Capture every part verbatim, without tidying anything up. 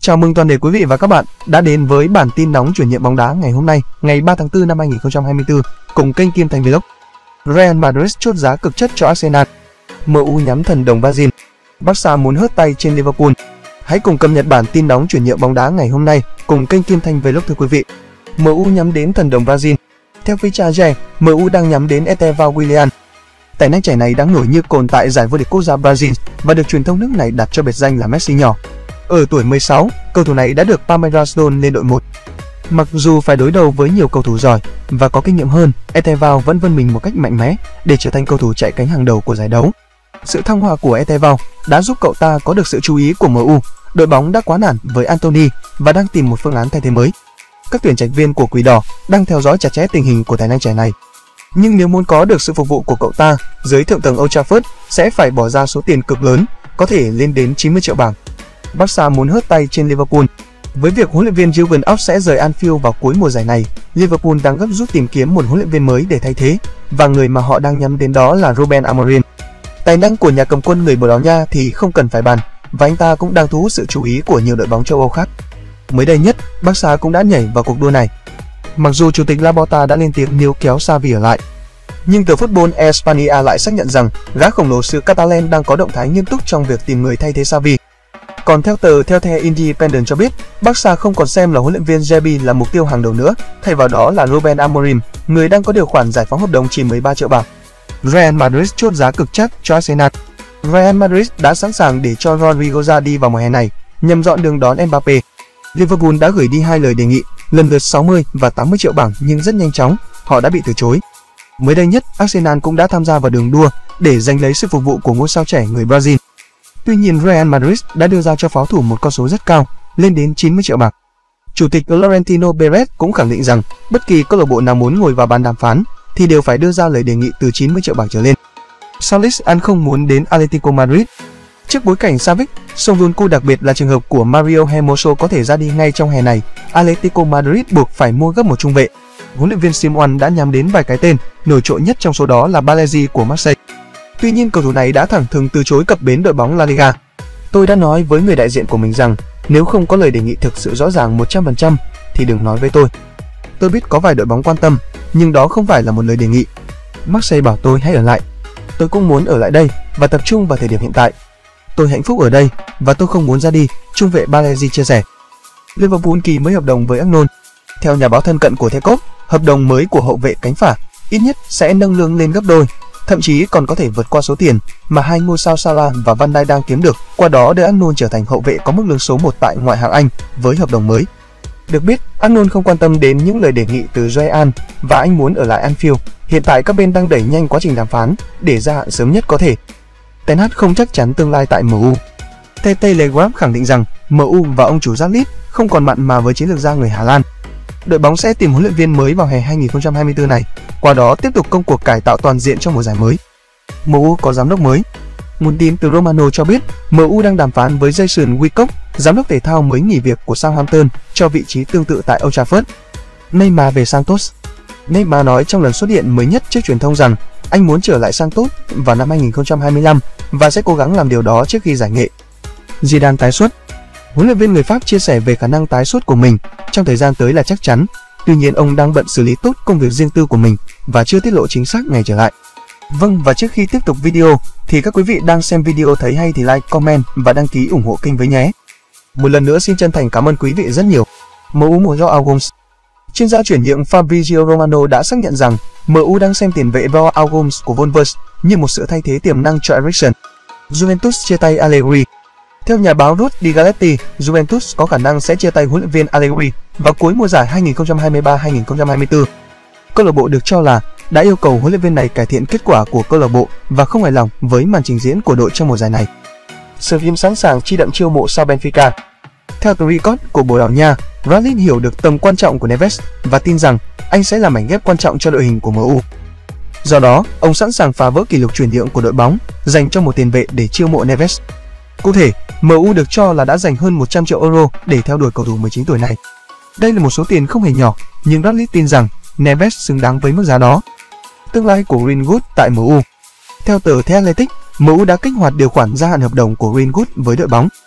Chào mừng toàn thể quý vị và các bạn đã đến với bản tin nóng chuyển nhượng bóng đá ngày hôm nay, ngày ba tháng tư năm hai nghìn không trăm hai mươi tư, cùng kênh Kim Thành Vlog. Real Madrid chốt giá cực chất cho Arsenal. em u nhắm thần đồng Brazil. Barca muốn hớt tay trên Liverpool. Hãy cùng cập nhật bản tin nóng chuyển nhượng bóng đá ngày hôm nay cùng kênh Kim Thành Vlog thưa quý vị. em u nhắm đến thần đồng Brazil. Theo Fichaje, em u đang nhắm đến Estevão Willian. Tài năng trẻ này đang nổi như cồn tại giải vô địch quốc gia Brazil và được truyền thông nước này đặt cho biệt danh là Messi nhỏ. Ở tuổi mười sáu, cầu thủ này đã được Palmeiras đôn lên đội một. Mặc dù phải đối đầu với nhiều cầu thủ giỏi và có kinh nghiệm hơn, Estevão vẫn vươn mình một cách mạnh mẽ để trở thành cầu thủ chạy cánh hàng đầu của giải đấu. Sự thăng hoa của Estevão đã giúp cậu ta có được sự chú ý của em u. Đội bóng đã quá nản với Antony và đang tìm một phương án thay thế mới. Các tuyển trạch viên của Quỷ Đỏ đang theo dõi chặt chẽ tình hình của tài năng trẻ này. Nhưng nếu muốn có được sự phục vụ của cậu ta, dưới thượng tầng Old Trafford sẽ phải bỏ ra số tiền cực lớn, có thể lên đến chín mươi triệu bảng. Barca muốn hớt tay trên Liverpool. Với việc huấn luyện viên Jurgen Klopp sẽ rời Anfield vào cuối mùa giải này, Liverpool đang gấp rút tìm kiếm một huấn luyện viên mới để thay thế, và người mà họ đang nhắm đến đó là Ruben Amorim. Tài năng của nhà cầm quân người Bồ Đào Nha thì không cần phải bàn, và anh ta cũng đang thu hút sự chú ý của nhiều đội bóng châu Âu khác. Mới đây nhất, Barca cũng đã nhảy vào cuộc đua này. Mặc dù chủ tịch Laporta đã lên tiếng níu kéo Xavi ở lại, nhưng tờ Football Espanya lại xác nhận rằng gã khổng lồ xứ Catalan đang có động thái nghiêm túc trong việc tìm người thay thế Xavi. Còn theo tờ theo The Independent cho biết, Barca không còn xem là huấn luyện viên Xavi là mục tiêu hàng đầu nữa, thay vào đó là Ruben Amorim, người đang có điều khoản giải phóng hợp đồng chỉ mười ba triệu bảng. Real Madrid chốt giá cực chất cho Arsenal. Real Madrid đã sẵn sàng để cho Rodrigo ra đi vào mùa hè này nhằm dọn đường đón Mbappe. Liverpool đã gửi đi hai lời đề nghị, lần lượt sáu mươi và tám mươi triệu bảng, nhưng rất nhanh chóng họ đã bị từ chối. Mới đây nhất, Arsenal cũng đã tham gia vào đường đua để giành lấy sự phục vụ của ngôi sao trẻ người Brazil. Tuy nhiên, Real Madrid đã đưa ra cho pháo thủ một con số rất cao, lên đến chín mươi triệu bảng. Chủ tịch Florentino Perez cũng khẳng định rằng bất kỳ câu lạc bộ nào muốn ngồi vào bàn đàm phán thì đều phải đưa ra lời đề nghị từ chín mươi triệu bảng trở lên. Salis An không muốn đến Atletico Madrid. Trước bối cảnh Savic, Sonvuncu đặc biệt là trường hợp của Mario Hermoso có thể ra đi ngay trong hè này, Atletico Madrid buộc phải mua gấp một trung vệ. Huấn luyện viên Simeone đã nhắm đến vài cái tên, nổi trội nhất trong số đó là Baresi của Marseille. Tuy nhiên, cầu thủ này đã thẳng thừng từ chối cập bến đội bóng La Liga. Tôi đã nói với người đại diện của mình rằng nếu không có lời đề nghị thực sự rõ ràng một trăm phần trăm thì đừng nói với tôi. Tôi biết có vài đội bóng quan tâm, nhưng đó không phải là một lời đề nghị. Marseille bảo tôi hãy ở lại. Tôi cũng muốn ở lại đây và tập trung vào thời điểm hiện tại. Tôi hạnh phúc ở đây và tôi không muốn ra đi, trung vệ Baresi chia sẻ. Liverpool ký mới hợp đồng với Arnold. Theo nhà báo thân cận của The Cop, hợp đồng mới của hậu vệ cánh phải ít nhất sẽ nâng lương lên gấp đôi, thậm chí còn có thể vượt qua số tiền mà hai ngôi sao Salah và Van Dijk đang kiếm được, qua đó đưa Arnold trở thành hậu vệ có mức lương số một tại ngoại hạng Anh với hợp đồng mới. Được biết, Arnold không quan tâm đến những lời đề nghị từ Real và anh muốn ở lại Anfield. Hiện tại các bên đang đẩy nhanh quá trình đàm phán để gia hạn sớm nhất có thể. Ten Hag không chắc chắn tương lai tại em u. The Telegraph khẳng định rằng em u và ông chủ Jadlit không còn mặn mà với chiến lược gia người Hà Lan. Đội bóng sẽ tìm huấn luyện viên mới vào hè hai nghìn không trăm hai mươi tư này, qua đó tiếp tục công cuộc cải tạo toàn diện trong mùa giải mới. em u có giám đốc mới. Nguồn tin từ Romano cho biết em u đang đàm phán với Jason Wilcock, giám đốc thể thao mới nghỉ việc của Southampton, cho vị trí tương tự tại Old Trafford. Neymar về Santos. Neymar nói trong lần xuất hiện mới nhất trước truyền thông rằng anh muốn trở lại Santos vào năm hai nghìn không trăm hai mươi lăm và sẽ cố gắng làm điều đó trước khi giải nghệ. Zidane tái xuất. Huấn luyện viên người Pháp chia sẻ về khả năng tái xuất của mình trong thời gian tới là chắc chắn. Tuy nhiên, ông đang bận xử lý tốt công việc riêng tư của mình và chưa tiết lộ chính xác ngày trở lại. Vâng, và trước khi tiếp tục video thì các quý vị đang xem video thấy hay thì like, comment và đăng ký ủng hộ kênh với nhé. Một lần nữa xin chân thành cảm ơn quý vị rất nhiều. em u mua Joao Gomes. Chuyên gia chuyển nhượng Fabrizio Romano đã xác nhận rằng em u đang xem tiền vệ Joao Gomes của Wolves như một sự thay thế tiềm năng cho Eriksen. Juventus chia tay Allegri. Theo nhà báo Rudy Galetti, Juventus có khả năng sẽ chia tay huấn luyện viên Allegri vào cuối mùa giải hai nghìn không trăm hai mươi ba hai nghìn không trăm hai mươi tư. Câu lạc bộ được cho là đã yêu cầu huấn luyện viên này cải thiện kết quả của câu lạc bộ và không hài lòng với màn trình diễn của đội trong mùa giải này. Sevilla sẵn sàng chi đậm chiêu mộ sau Benfica. Theo tờ Record của Bồ Đào Nha, Radley hiểu được tầm quan trọng của Neves và tin rằng anh sẽ là mảnh ghép quan trọng cho đội hình của em u. Do đó, ông sẵn sàng phá vỡ kỷ lục chuyển nhượng của đội bóng dành cho một tiền vệ để chiêu mộ Neves. Cụ thể, em u được cho là đã dành hơn một trăm triệu euro để theo đuổi cầu thủ mười chín tuổi này. Đây là một số tiền không hề nhỏ, nhưng Radley tin rằng Neves xứng đáng với mức giá đó. Tương lai của Greenwood tại em u. Theo tờ The Athletic, em u đã kích hoạt điều khoản gia hạn hợp đồng của Greenwood với đội bóng.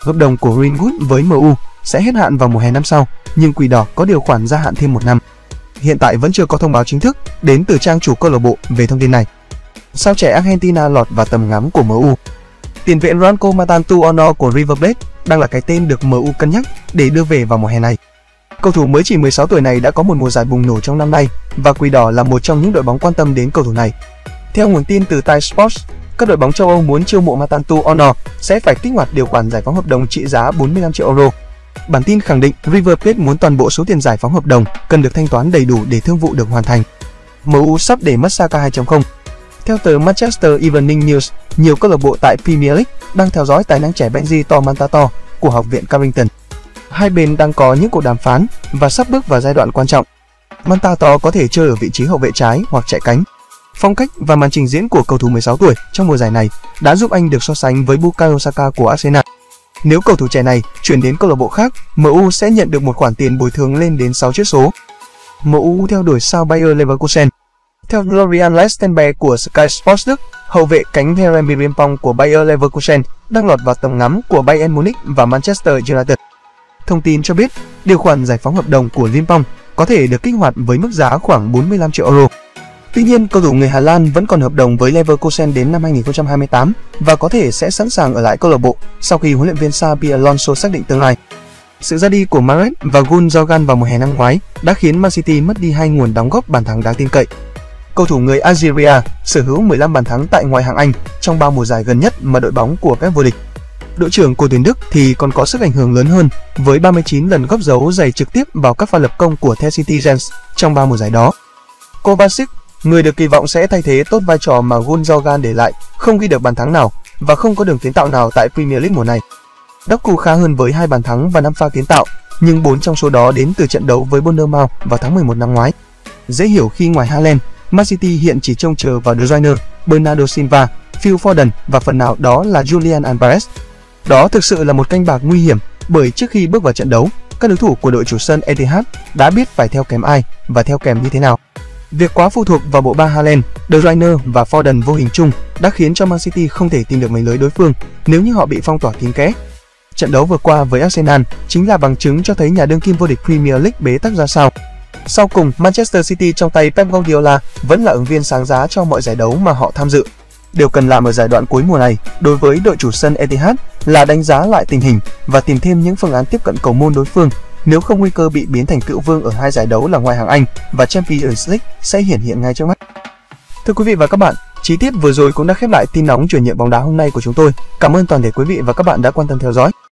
Hợp đồng của Greenwood với em u sẽ hết hạn vào mùa hè năm sau, nhưng Quỷ Đỏ có điều khoản gia hạn thêm một năm. Hiện tại vẫn chưa có thông báo chính thức đến từ trang chủ câu lạc bộ về thông tin này. Sao trẻ Argentina lọt vào tầm ngắm của em u? Tiền vệ Ranko Matantuono của River Plate đang là cái tên được em u cân nhắc để đưa về vào mùa hè này. Cầu thủ mới chỉ mười sáu tuổi này đã có một mùa giải bùng nổ trong năm nay và Quỷ Đỏ là một trong những đội bóng quan tâm đến cầu thủ này. Theo nguồn tin từ Tai Sports, các đội bóng châu Âu muốn chiêu mộ Matantuono sẽ phải kích hoạt điều khoản giải phóng hợp đồng trị giá bốn mươi lăm triệu euro. Bản tin khẳng định River Plate muốn toàn bộ số tiền giải phóng hợp đồng cần được thanh toán đầy đủ để thương vụ được hoàn thành. em u sắp để mất Saka hai chấm không. Theo tờ Manchester Evening News, nhiều câu lạc bộ tại Premier League đang theo dõi tài năng trẻ Benji Tomantato của Học viện Carrington. Hai bên đang có những cuộc đàm phán và sắp bước vào giai đoạn quan trọng. Mantato có thể chơi ở vị trí hậu vệ trái hoặc chạy cánh. Phong cách và màn trình diễn của cầu thủ mười sáu tuổi trong mùa giải này đã giúp anh được so sánh với Bukayo Saka của Arsenal. Nếu cầu thủ trẻ này chuyển đến câu lạc bộ khác, em u sẽ nhận được một khoản tiền bồi thường lên đến sáu chữ số. em u theo đuổi sao Bayer Leverkusen. Theo Florian Lestenberg của Sky Sports Đức, hậu vệ cánh Jeremy Frimpong của Bayer Leverkusen đang lọt vào tầm ngắm của Bayern Munich và Manchester United. Thông tin cho biết, điều khoản giải phóng hợp đồng của Frimpong có thể được kích hoạt với mức giá khoảng bốn mươi lăm triệu euro. Tuy nhiên, cầu thủ người Hà Lan vẫn còn hợp đồng với Leverkusen đến năm hai nghìn không trăm hai mươi tám và có thể sẽ sẵn sàng ở lại câu lạc bộ sau khi huấn luyện viên Xabi Alonso xác định tương lai. Sự ra đi của Mahrez và Gundogan vào mùa hè năm ngoái đã khiến Man City mất đi hai nguồn đóng góp bàn thắng đáng tin cậy. Cầu thủ người Algeria sở hữu mười lăm bàn thắng tại ngoại hạng Anh trong ba mùa giải gần nhất mà đội bóng của Pep vô địch. Đội trưởng của tuyển Đức thì còn có sức ảnh hưởng lớn hơn với ba mươi chín lần góp dấu giày trực tiếp vào các pha lập công của The Citizens trong ba mùa giải đó. Kovacic, người được kỳ vọng sẽ thay thế tốt vai trò mà Gundogan để lại, không ghi được bàn thắng nào và không có đường kiến tạo nào tại Premier League mùa này. Doku khá hơn với hai bàn thắng và năm pha kiến tạo, nhưng bốn trong số đó đến từ trận đấu với Bournemouth vào tháng mười một năm ngoái. Dễ hiểu khi ngoài Haaland, Man City hiện chỉ trông chờ vào De Bruyne, Bernardo Silva, Phil Foden và phần nào đó là Julian Alvarez. Đó thực sự là một canh bạc nguy hiểm, bởi trước khi bước vào trận đấu, các đối thủ của đội chủ sân Etihad đã biết phải theo kèm ai và theo kèm như thế nào. Việc quá phụ thuộc vào bộ ba Haaland, De Bruyne và Foden vô hình chung đã khiến cho Man City không thể tìm được mẩy lưới đối phương nếu như họ bị phong tỏa kín kẽ. Trận đấu vừa qua với Arsenal chính là bằng chứng cho thấy nhà đương kim vô địch Premier League bế tắc ra sao. Sau cùng, Manchester City trong tay Pep Guardiola vẫn là ứng viên sáng giá cho mọi giải đấu mà họ tham dự. Điều cần làm ở giai đoạn cuối mùa này đối với đội chủ sân Etihad là đánh giá lại tình hình và tìm thêm những phương án tiếp cận cầu môn đối phương, nếu không nguy cơ bị biến thành cựu vương ở hai giải đấu là ngoại hạng Anh và Champions League sẽ hiển hiện ngay trước mắt. Thưa quý vị và các bạn, chi tiết vừa rồi cũng đã khép lại tin nóng chuyển nhượng bóng đá hôm nay của chúng tôi. Cảm ơn toàn thể quý vị và các bạn đã quan tâm theo dõi.